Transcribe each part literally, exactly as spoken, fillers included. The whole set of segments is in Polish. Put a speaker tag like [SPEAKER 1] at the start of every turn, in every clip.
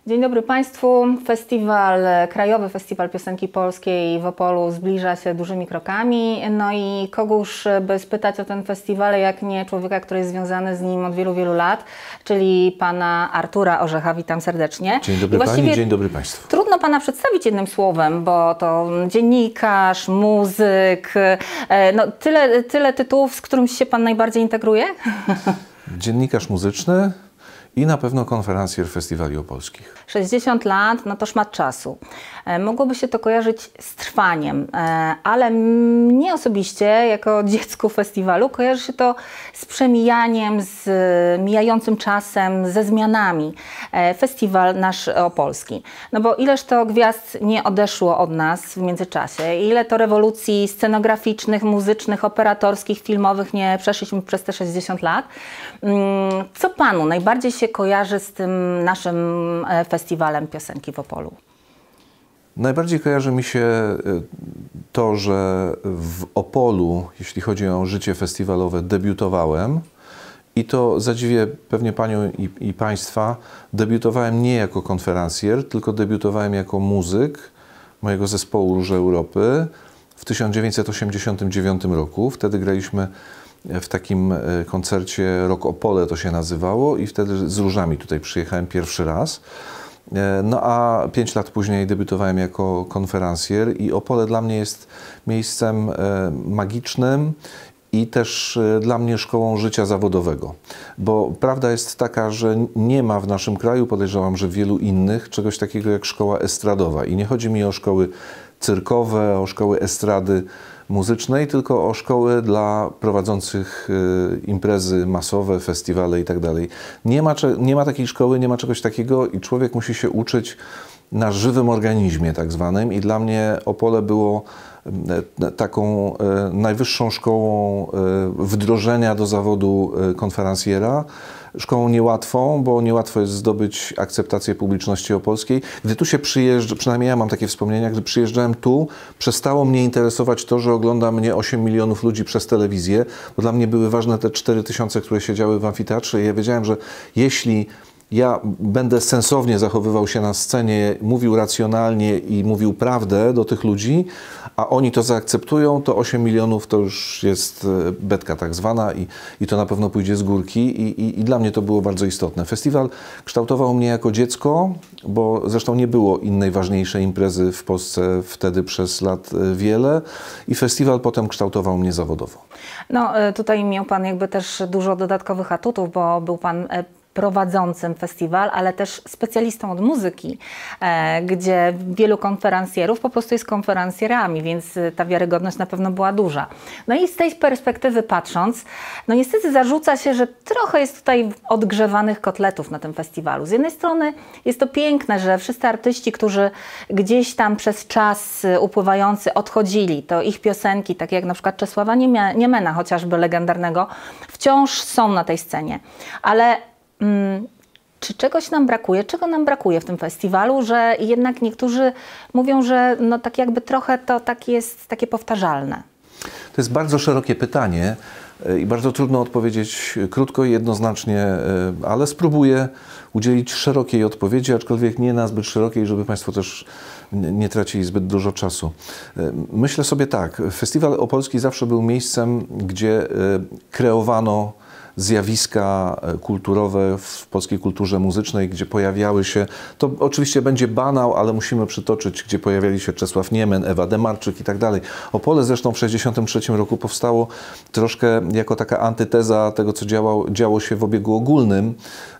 [SPEAKER 1] Dzień dobry Państwu. Festiwal, Krajowy Festiwal Piosenki Polskiej w Opolu zbliża się dużymi krokami. No i kogóż by spytać o ten festiwal, jak nie człowieka, który jest związany z nim od wielu, wielu lat, czyli pana Artura Orzecha. Witam serdecznie.
[SPEAKER 2] Dzień dobry Pani, dzień dobry Państwu.
[SPEAKER 1] Trudno Pana przedstawić jednym słowem, bo to dziennikarz, muzyk, no tyle, tyle tytułów, z którym się Pan najbardziej integruje?
[SPEAKER 2] Dziennikarz muzyczny i na pewno konferencjer festiwali opolskich.
[SPEAKER 1] sześćdziesiąt lat, no to szmat czasu. Mogłoby się to kojarzyć z trwaniem, ale mnie osobiście, jako dziecku festiwalu, kojarzy się to z przemijaniem, z mijającym czasem, ze zmianami. Festiwal nasz opolski. No bo ileż to gwiazd nie odeszło od nas w międzyczasie, ile to rewolucji scenograficznych, muzycznych, operatorskich, filmowych nie przeszliśmy przez te sześćdziesiąt lat. Co Panu najbardziej się kojarzy z tym naszym festiwalem piosenki w Opolu?
[SPEAKER 2] Najbardziej kojarzy mi się to, że w Opolu, jeśli chodzi o życie festiwalowe, debiutowałem i to zadziwię pewnie Panią i, i Państwa, debiutowałem nie jako konferencjer, tylko debiutowałem jako muzyk mojego zespołu Róże Europy w tysiąc dziewięćset osiemdziesiątym dziewiątym roku. Wtedy graliśmy w takim koncercie Rock Opole to się nazywało i wtedy z Różami tutaj przyjechałem pierwszy raz. No a pięć lat później debiutowałem jako konferencjer i Opole dla mnie jest miejscem magicznym i też dla mnie szkołą życia zawodowego. Bo prawda jest taka, że nie ma w naszym kraju, podejrzewam, że w wielu innych, czegoś takiego jak szkoła estradowa. I nie chodzi mi o szkoły cyrkowe, o szkoły estrady muzycznej, tylko o szkoły dla prowadzących y, imprezy masowe, festiwale i tak dalej. Nie ma, nie ma takiej szkoły, nie ma czegoś takiego i człowiek musi się uczyć na żywym organizmie tak zwanym i dla mnie Opole było y, taką y, najwyższą szkołą y, wdrożenia do zawodu y, konferencjera. Szkołą niełatwą, bo niełatwo jest zdobyć akceptację publiczności opolskiej. Gdy tu się przyjeżdża, przynajmniej ja mam takie wspomnienia, gdy przyjeżdżałem tu, przestało mnie interesować to, że ogląda mnie osiem milionów ludzi przez telewizję, bo dla mnie były ważne te cztery tysiące, które siedziały w amfiteatrze i ja wiedziałem, że jeśli ja będę sensownie zachowywał się na scenie, mówił racjonalnie i mówił prawdę do tych ludzi, a oni to zaakceptują, to osiem milionów to już jest betka tak zwana i, i to na pewno pójdzie z górki i, i, i dla mnie to było bardzo istotne. Festiwal kształtował mnie jako dziecko, bo zresztą nie było innej ważniejszej imprezy w Polsce wtedy przez lat wiele i festiwal potem kształtował mnie zawodowo.
[SPEAKER 1] No tutaj miał Pan jakby też dużo dodatkowych atutów, bo był Pan prowadzącym festiwal, ale też specjalistą od muzyki, e, gdzie wielu konferencjerów po prostu jest konferencjerami, więc ta wiarygodność na pewno była duża. No i z tej perspektywy patrząc, no niestety zarzuca się, że trochę jest tutaj odgrzewanych kotletów na tym festiwalu. Z jednej strony jest to piękne, że wszyscy artyści, którzy gdzieś tam przez czas upływający odchodzili, to ich piosenki, takie jak na przykład Czesława Niemena, chociażby legendarnego, wciąż są na tej scenie. Ale Hmm, czy czegoś nam brakuje? Czego nam brakuje w tym festiwalu, że jednak niektórzy mówią, że no tak jakby trochę to tak jest takie powtarzalne?
[SPEAKER 2] To jest bardzo szerokie pytanie i bardzo trudno odpowiedzieć krótko i jednoznacznie, ale spróbuję udzielić szerokiej odpowiedzi, aczkolwiek nie na zbyt szerokiej, żeby Państwo też nie tracili zbyt dużo czasu. Myślę sobie tak, Festiwal Opolski zawsze był miejscem, gdzie kreowano zjawiska kulturowe w polskiej kulturze muzycznej, gdzie pojawiały się, to oczywiście będzie banał, ale musimy przytoczyć, gdzie pojawiali się Czesław Niemen, Ewa Demarczyk i tak dalej. Opole zresztą w tysiąc dziewięćset sześćdziesiątym trzecim roku powstało troszkę jako taka antyteza tego, co działo, działo się w obiegu ogólnym,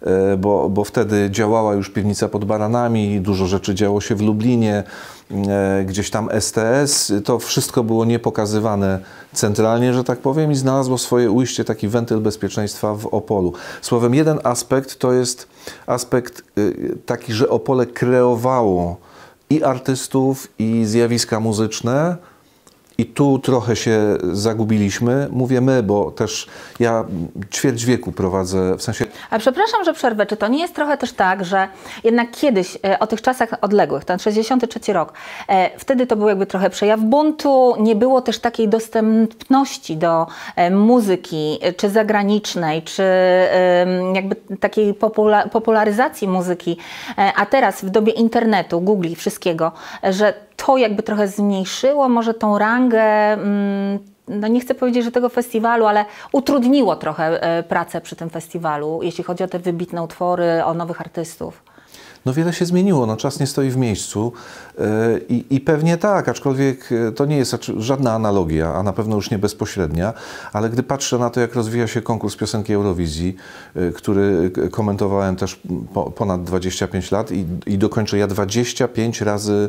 [SPEAKER 2] bo, bo wtedy działała już piwnica pod Baranami, dużo rzeczy działo się w Lublinie, gdzieś tam S T S, to wszystko było niepokazywane centralnie, że tak powiem, i znalazło swoje ujście, taki wentyl bezpieczeństwa w Opolu. Słowem, jeden aspekt to jest aspekt taki, że Opole kreowało i artystów, i zjawiska muzyczne, I tu trochę się zagubiliśmy. Mówię my, bo też ja ćwierć wieku prowadzę, w sensie...
[SPEAKER 1] A przepraszam, że przerwę. Czy to nie jest trochę też tak, że jednak kiedyś, e, o tych czasach odległych, ten sześćdziesiąty trzeci rok, e, wtedy to był jakby trochę przejaw buntu, nie było też takiej dostępności do e, muzyki, e, czy zagranicznej, czy e, jakby takiej popula popularyzacji muzyki, e, a teraz w dobie internetu, Google i wszystkiego, e, że to jakby trochę zmniejszyło może tą rangę, mm, no nie chcę powiedzieć, że tego festiwalu, ale utrudniło trochę e, pracę przy tym festiwalu, jeśli chodzi o te wybitne utwory, o nowych artystów.
[SPEAKER 2] No wiele się zmieniło, no czas nie stoi w miejscu i, i pewnie tak, aczkolwiek to nie jest żadna analogia, a na pewno już nie bezpośrednia, ale gdy patrzę na to, jak rozwija się konkurs piosenki Eurowizji, który komentowałem też po, ponad dwadzieścia pięć lat i, i dokończę, ja dwadzieścia pięć razy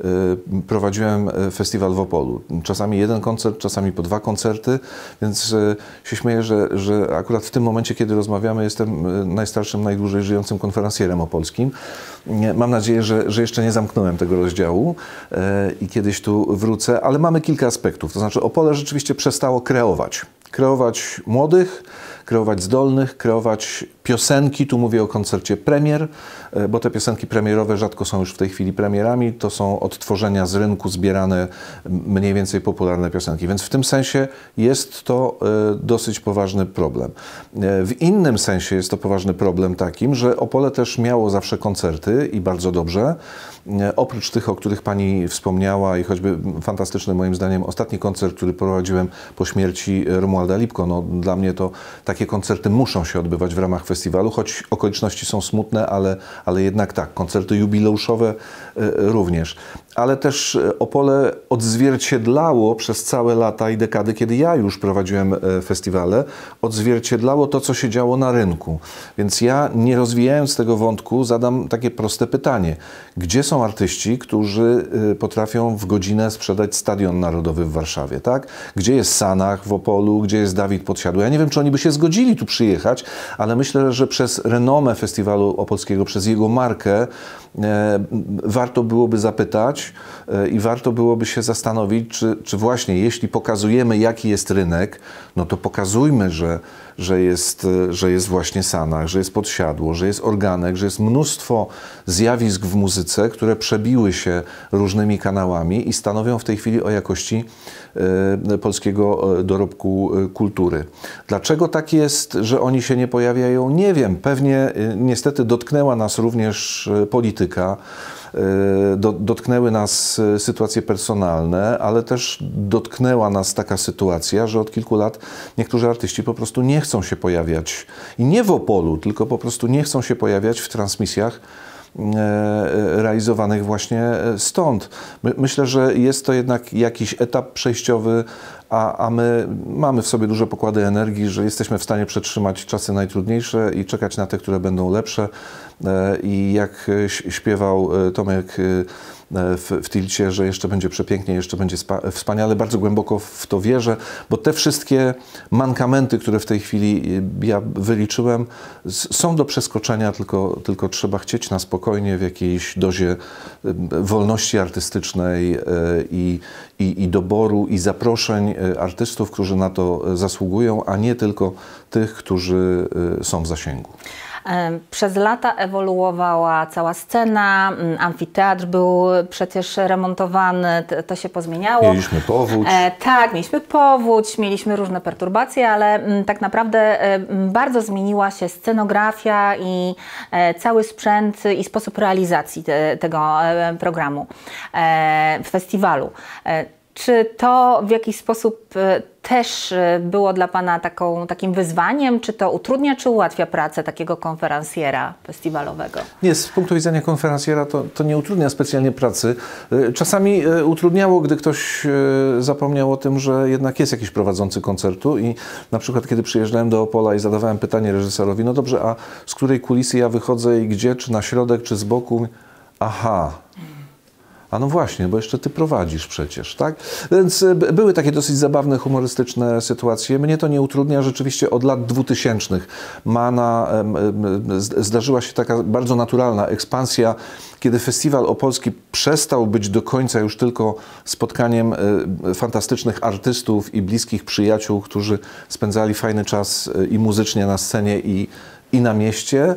[SPEAKER 2] prowadziłem festiwal w Opolu. Czasami jeden koncert, czasami po dwa koncerty, więc się śmieję, że, że akurat w tym momencie, kiedy rozmawiamy, jestem najstarszym, najdłużej żyjącym konferencjerem opolskim. Mam nadzieję, że, że jeszcze nie zamknąłem tego rozdziału e, i kiedyś tu wrócę, ale mamy kilka aspektów. To znaczy Opole rzeczywiście przestało kreować. Kreować młodych, kreować zdolnych, kreować piosenki. Tu mówię o koncercie premier, e, bo te piosenki premierowe rzadko są już w tej chwili premierami. To są odtworzenia z rynku zbierane mniej więcej popularne piosenki. Więc w tym sensie jest to e, dosyć poważny problem. E, w innym sensie jest to poważny problem takim, że Opole też miało zawsze koncerty i bardzo dobrze. E, oprócz tych, o których Pani wspomniała i choćby fantastyczny moim zdaniem ostatni koncert, który prowadziłem po śmierci Romualda Lipko. No, dla mnie to takie koncerty muszą się odbywać w ramach festiwalu, choć okoliczności są smutne, ale, ale jednak tak, koncerty jubileuszowe y, również. Ale też Opole odzwierciedlało przez całe lata i dekady, kiedy ja już prowadziłem festiwale, odzwierciedlało to, co się działo na rynku. Więc ja, nie rozwijając tego wątku, zadam takie proste pytanie. Gdzie są artyści, którzy potrafią w godzinę sprzedać Stadion Narodowy w Warszawie, tak? Gdzie jest Sanach w Opolu, gdzie jest Dawid Podsiadły? Ja nie wiem, czy oni by się zgodzili tu przyjechać, ale myślę, że przez renomę Festiwalu Opolskiego, przez jego markę, e, warto byłoby zapytać e, i warto byłoby się zastanowić, czy, czy właśnie jeśli pokazujemy, jaki jest rynek, no to pokazujmy, że, że, jest, że jest właśnie Sanach, że jest Podsiadło, że jest Organek, że jest mnóstwo zjawisk w muzyce, które przebiły się różnymi kanałami i stanowią w tej chwili o jakości e, polskiego dorobku kultury. Dlaczego tak jest, że oni się nie pojawiają? Nie wiem. Pewnie niestety dotknęła nas również polityka, do, dotknęły nas sytuacje personalne, ale też dotknęła nas taka sytuacja, że od kilku lat niektórzy artyści po prostu nie chcą się pojawiać i nie w Opolu, tylko po prostu nie chcą się pojawiać w transmisjach realizowanych właśnie stąd. My, myślę, że jest to jednak jakiś etap przejściowy, a, a my mamy w sobie duże pokłady energii, że jesteśmy w stanie przetrzymać czasy najtrudniejsze i czekać na te, które będą lepsze. I jak śpiewał Tomek w, w Tilcie, że jeszcze będzie przepięknie, jeszcze będzie wspaniale. Bardzo głęboko w to wierzę, bo te wszystkie mankamenty, które w tej chwili ja wyliczyłem, są do przeskoczenia, tylko, tylko trzeba chcieć na spokojnie, w jakiejś dozie wolności artystycznej i, i, i doboru i zaproszeń artystów, którzy na to zasługują, a nie tylko tych, którzy są w zasięgu.
[SPEAKER 1] Przez lata ewoluowała cała scena, amfiteatr był przecież remontowany, to się pozmieniało.
[SPEAKER 2] Mieliśmy powódź.
[SPEAKER 1] E, tak, mieliśmy powódź, mieliśmy różne perturbacje, ale m, tak naprawdę e, bardzo zmieniła się scenografia i e, cały sprzęt i sposób realizacji te, tego e, programu, e, festiwalu. E, Czy to w jakiś sposób też było dla Pana taką, takim wyzwaniem? Czy to utrudnia, czy ułatwia pracę takiego konferencjera festiwalowego?
[SPEAKER 2] Nie, z punktu widzenia konferencjera to, to nie utrudnia specjalnie pracy. Czasami utrudniało, gdy ktoś zapomniał o tym, że jednak jest jakiś prowadzący koncertu i na przykład kiedy przyjeżdżałem do Opola i zadawałem pytanie reżyserowi, no dobrze, a z której kulisy ja wychodzę i gdzie, czy na środek, czy z boku? Aha. A no właśnie, bo jeszcze ty prowadzisz przecież, tak? Więc były takie dosyć zabawne, humorystyczne sytuacje. Mnie to nie utrudnia. Rzeczywiście od lat dwutysięcznych Mana, zdarzyła się taka bardzo naturalna ekspansja, kiedy Festiwal Opolski przestał być do końca już tylko spotkaniem fantastycznych artystów i bliskich przyjaciół, którzy spędzali fajny czas i muzycznie na scenie, i i na mieście,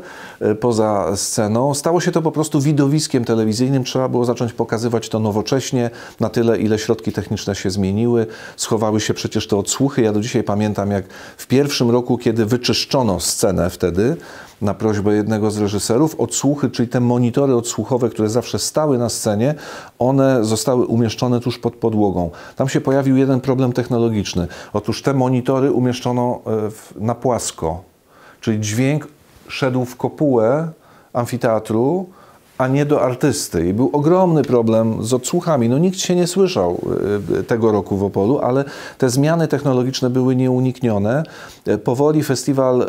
[SPEAKER 2] poza sceną. Stało się to po prostu widowiskiem telewizyjnym. Trzeba było zacząć pokazywać to nowocześnie, na tyle, ile środki techniczne się zmieniły. Schowały się przecież te odsłuchy. Ja do dzisiaj pamiętam, jak w pierwszym roku, kiedy wyczyszczono scenę wtedy, na prośbę jednego z reżyserów, odsłuchy, czyli te monitory odsłuchowe, które zawsze stały na scenie, one zostały umieszczone tuż pod podłogą. Tam się pojawił jeden problem technologiczny. Otóż te monitory umieszczono na płasko, czyli dźwięk szedł w kopułę amfiteatru, a nie do artysty. I był ogromny problem z odsłuchami. No nikt się nie słyszał tego roku w Opolu, ale te zmiany technologiczne były nieuniknione. Powoli festiwal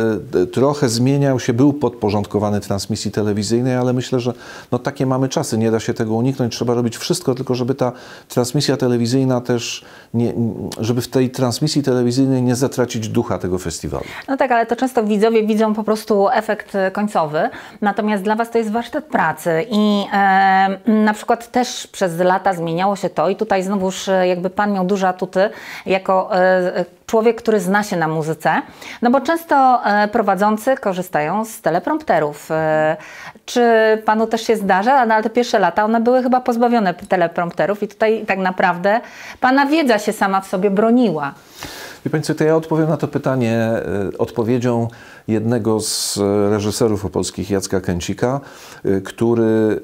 [SPEAKER 2] trochę zmieniał się, był podporządkowany transmisji telewizyjnej, ale myślę, że no takie mamy czasy, nie da się tego uniknąć. Trzeba robić wszystko, tylko żeby ta transmisja telewizyjna też, nie, żeby w tej transmisji telewizyjnej nie zatracić ducha tego festiwalu.
[SPEAKER 1] No tak, ale to często widzowie widzą po prostu efekt końcowy, natomiast dla Was to jest warsztat pracy i e, na przykład też przez lata zmieniało się to i tutaj znowuż jakby Pan miał duże atuty jako e, człowiek, który zna się na muzyce, no bo często e, prowadzący korzystają z teleprompterów. E, czy Panu też się zdarza? No, ale te pierwsze lata one były chyba pozbawione teleprompterów i tutaj tak naprawdę Pana wiedza się sama w sobie broniła.
[SPEAKER 2] Wie Pani co, to ja odpowiem na to pytanie odpowiedzią jednego z reżyserów opolskich, Jacka Kęcika, który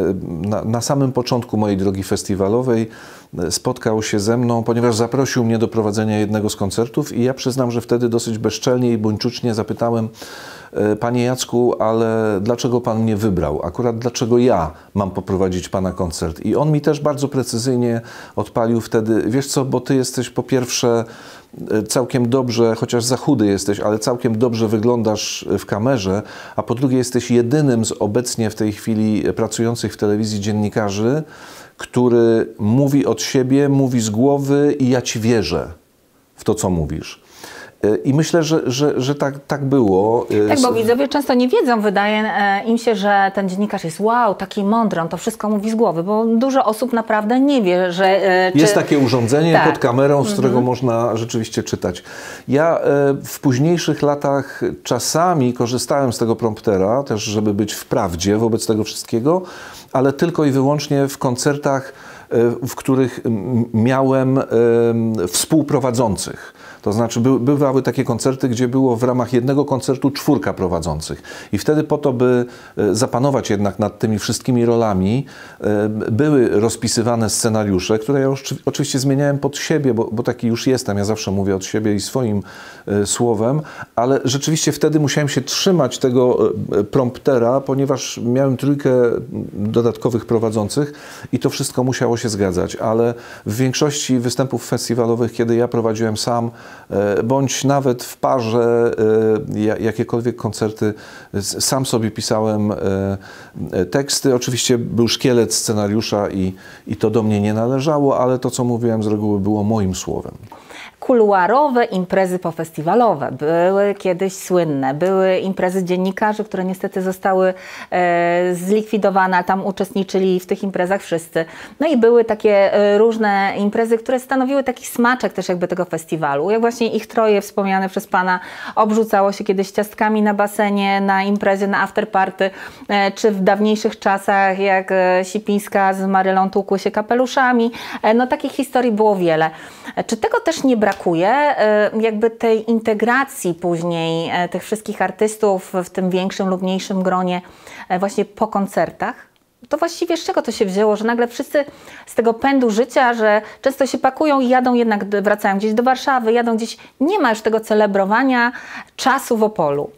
[SPEAKER 2] na, na samym początku mojej drogi festiwalowej spotkał się ze mną, ponieważ zaprosił mnie do prowadzenia jednego z koncertów i ja przyznam, że wtedy dosyć bezczelnie i buńczucznie zapytałem: Panie Jacku, ale dlaczego Pan mnie wybrał? Akurat dlaczego ja mam poprowadzić Pana koncert? I on mi też bardzo precyzyjnie odpalił wtedy: wiesz co, bo Ty jesteś po pierwsze całkiem dobrze, chociaż za chudy jesteś, ale całkiem dobrze wyglądasz w kamerze, a po drugie jesteś jedynym z obecnie w tej chwili pracujących w telewizji dziennikarzy, który mówi od siebie, mówi z głowy i ja Ci wierzę w to, co mówisz. I myślę, że, że, że tak, tak było.
[SPEAKER 1] Tak, bo widzowie często nie wiedzą, wydaje im się, że ten dziennikarz jest wow, taki mądry, on to wszystko mówi z głowy, bo dużo osób naprawdę nie wie, że... Czy...
[SPEAKER 2] Jest takie urządzenie tak. pod kamerą, z którego
[SPEAKER 1] mhm.
[SPEAKER 2] można rzeczywiście czytać. Ja w późniejszych latach czasami korzystałem z tego promptera, też żeby być w prawdzie wobec tego wszystkiego, ale tylko i wyłącznie w koncertach, w których miałem współprowadzących. To znaczy by, bywały takie koncerty, gdzie było w ramach jednego koncertu czwórka prowadzących. I wtedy po to, by zapanować jednak nad tymi wszystkimi rolami, były rozpisywane scenariusze, które ja już oczywiście zmieniałem pod siebie, bo, bo taki już jestem. Ja zawsze mówię od siebie i swoim słowem, ale rzeczywiście wtedy musiałem się trzymać tego promptera, ponieważ miałem trójkę dodatkowych prowadzących i to wszystko musiało się zgadzać. Ale w większości występów festiwalowych, kiedy ja prowadziłem sam, bądź nawet w parze, jakiekolwiek koncerty, sam sobie pisałem teksty. Oczywiście był szkielet scenariusza i, i to do mnie nie należało, ale to, co mówiłem, z reguły było moim słowem.
[SPEAKER 1] Kuluarowe imprezy pofestiwalowe były kiedyś słynne. Były imprezy dziennikarzy, które niestety zostały e, zlikwidowane, a tam uczestniczyli w tych imprezach wszyscy. No i były takie e, różne imprezy, które stanowiły taki smaczek też jakby tego festiwalu. Jak właśnie Ich Troje wspomniane przez Pana, obrzucało się kiedyś ciastkami na basenie, na imprezie, na afterparty, e, czy w dawniejszych czasach jak e, Sipińska z Marylą tłukły się kapeluszami. E, no takich historii było wiele. E, czy tego też nie brakuje? Jakby tej integracji później tych wszystkich artystów w tym większym lub mniejszym gronie właśnie po koncertach? To właściwie z czego to się wzięło, że nagle wszyscy z tego pędu życia, że często się pakują i jadą jednak, wracają gdzieś do Warszawy, jadą gdzieś, nie ma już tego celebrowania czasu w Opolu.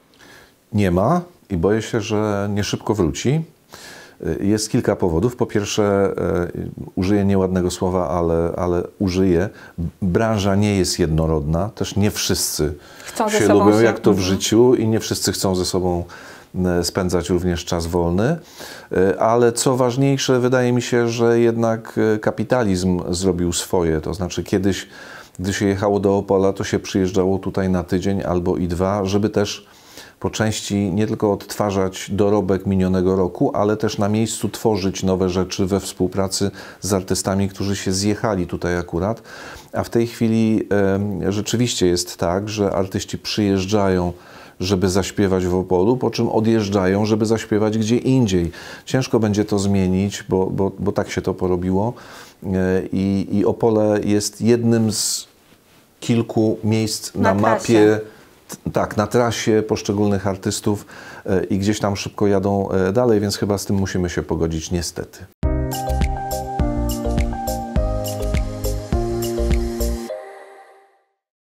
[SPEAKER 2] Nie ma i boję się, że nie szybko wróci. Jest kilka powodów. Po pierwsze, e, użyję nieładnego słowa, ale, ale użyję. Branża nie jest jednorodna. Też nie wszyscy
[SPEAKER 1] chcą
[SPEAKER 2] się lubią, się... jak to w życiu, i nie wszyscy chcą ze sobą spędzać również czas wolny. Ale co ważniejsze, wydaje mi się, że jednak kapitalizm zrobił swoje. To znaczy kiedyś, gdy się jechało do Opola, to się przyjeżdżało tutaj na tydzień albo i dwa, żeby też po części nie tylko odtwarzać dorobek minionego roku, ale też na miejscu tworzyć nowe rzeczy we współpracy z artystami, którzy się zjechali tutaj akurat. A w tej chwili e, rzeczywiście jest tak, że artyści przyjeżdżają, żeby zaśpiewać w Opolu, po czym odjeżdżają, żeby zaśpiewać gdzie indziej. Ciężko będzie to zmienić, bo, bo, bo tak się to porobiło. E, i, I Opole jest jednym z kilku miejsc na, na mapie, tak, na trasie poszczególnych artystów i gdzieś tam szybko jadą dalej, więc chyba z tym musimy się pogodzić, niestety.